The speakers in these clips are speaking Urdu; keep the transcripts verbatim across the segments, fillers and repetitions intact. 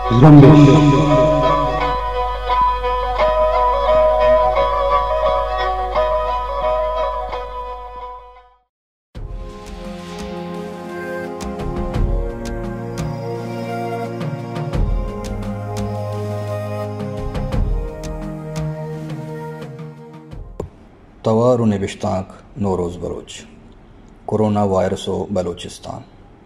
زنبش توار و نبشتانک نوروز بلوچ کورونا وائرس و بلوچستان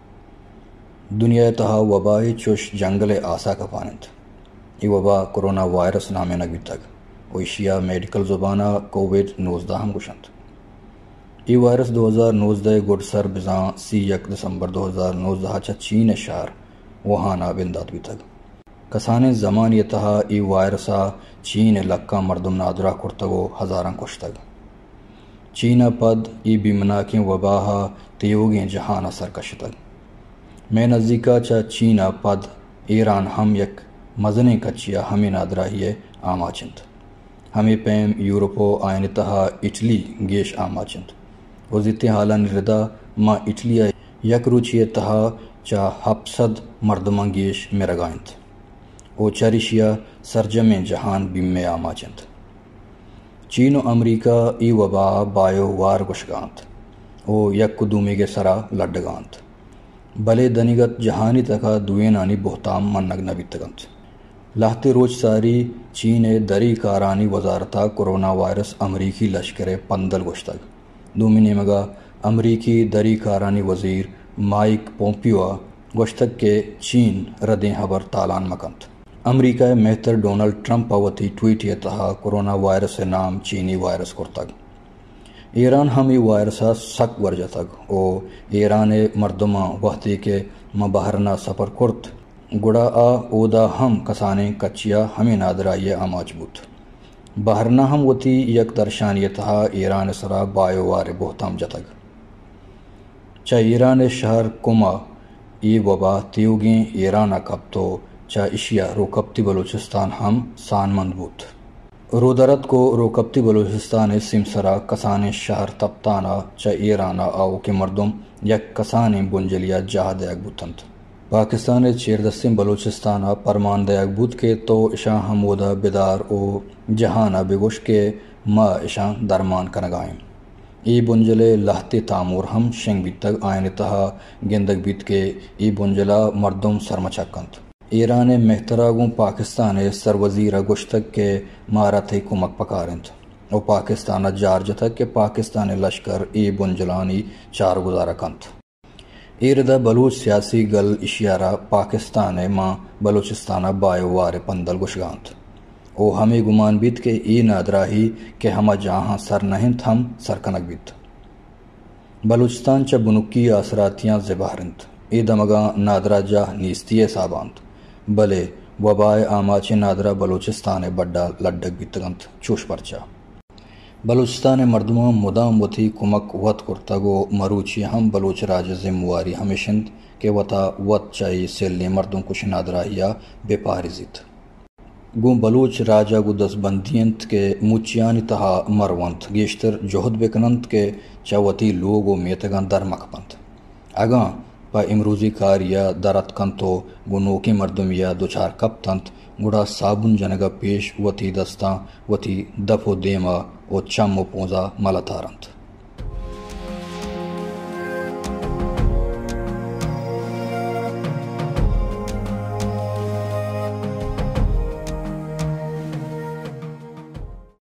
دنیا تہا وبائی چوش جنگل آسا کپانند ای وبا کورونا وائرس نامے نگی تگ و ایشیا میڈیکل زبانہ کووڈ نوزدہ ہم گشند ای وائرس دو ہزار نوزدہ گڈ سر بزاں سی یک دسمبر دو ہزار نوزدہ چا چین شہر وہانا بندات بھی تگ کسان زمان یہ تہا ای وائرسا چین لکا مردم نادرہ کرتگو ہزاراں کشتگ چینا پد ای بیمناکیں وباہا تیوگیں جہانا سرکشتگ میں نزدیکا چا چینا پد ایران ہم یک مزنے کچیا ہمیں نادراہی آماچند ہمیں پیم یورپو آئین تہا اٹلی گیش آماچند وزیت حالا نردا ما اٹلی یک روچی تہا چا ہپسد مردمان گیش مرگائند او چریشیا سرجم جہان بیم آماچند چین و امریکہ ای وبا بایو وار گشگانت او یک قدومی کے سرا لڈگانت بلے دنگت جہانی تکا دوینانی بہتام منگ نبیتگنت لاہتے روچ ساری چین دری کارانی وزارتا کورونا وائرس امریکی لشکر پندل گشتگ دومینی مگا امریکی دری کارانی وزیر مائک پومپیو گشتگ کے چین ردیں حبر تالان مکنت امریکہ مہتر ڈونلڈ ٹرمپ وتی ٹویٹ یہ تہا کورونا وائرس نام چینی وائرس کرتگ ایران ہم ای وائرسا سک ورجتگ او ایران مردمہ وقتی کے مبہرنا سفر کرت گڑا آ اودا ہم کسانے کچیا ہمیں نادرائی آماج بود بہرنا ہم وتی یک درشان یہ تہا ایران سرا بایو وار بہتام جتگ چا ایران شہر کما ای وبا تیوگیں ایرانا کب تو چا اشیا روکبتی بلوچستان ہم سان مند بود رودرت کو روکبتی بلوچستان سمسرا کسان شہر تبتانا چا ایرانا آو کے مردم یک کسان بنجلیا جہاں دیگ بوتند پاکستان چیردستم بلوچستانا پرمان دیگ بود کے تو اشاں ہمودا بیدار او جہانا بگوش کے ما اشاں درمان کنگائیں ای بنجلے لہتے تامور ہم شنگ بیتگ آئین تہا گندگ بیت کے ای بنجلا مردم سرمچکند ایران محتراگوں پاکستان سر وزیر گشتگ کے مارت کمک پکارند او پاکستان جارجتگ کے پاکستان لشکر ای بنجلانی چار گزارہ کنت ایردہ بلوچ سیاسی گل اشیارہ پاکستان ماں بلوچستانہ بایو وار پندل گشگانت او ہمیں گمان بیت کے ای نادراہی کہ ہما جہاں سر نہنت ہم سرکنک بیت بلوچستان چا بنکی آسراتیاں زبہرند ای دمگاں نادرہ جاہ نیستی سابانت بلے وبائے آماچ نادرہ بلوچستان بڑا لڈک بیتگنت چوش پرچا بلوچستان مردموں مدام وتی کمک وط کرتگو مروچی ہم بلوچ راج ذمواری ہمیشند کہ وطا وط چائی سیلی مردم کش نادراہیا بے پارزیت گو بلوچ راجہ گو دس بندینت کے موچیانی تہا مروانت گیشتر جہد بکنند کے چاوتی لوگو میتگان در مکپند اگاں پا امروزی کار یا درت کنتو گنو کے مردم یا دوچار کپ تنت گڑا صابن جنگا پیش وتی دستاں وتی دفو دیما و چم و پونزا ملتارند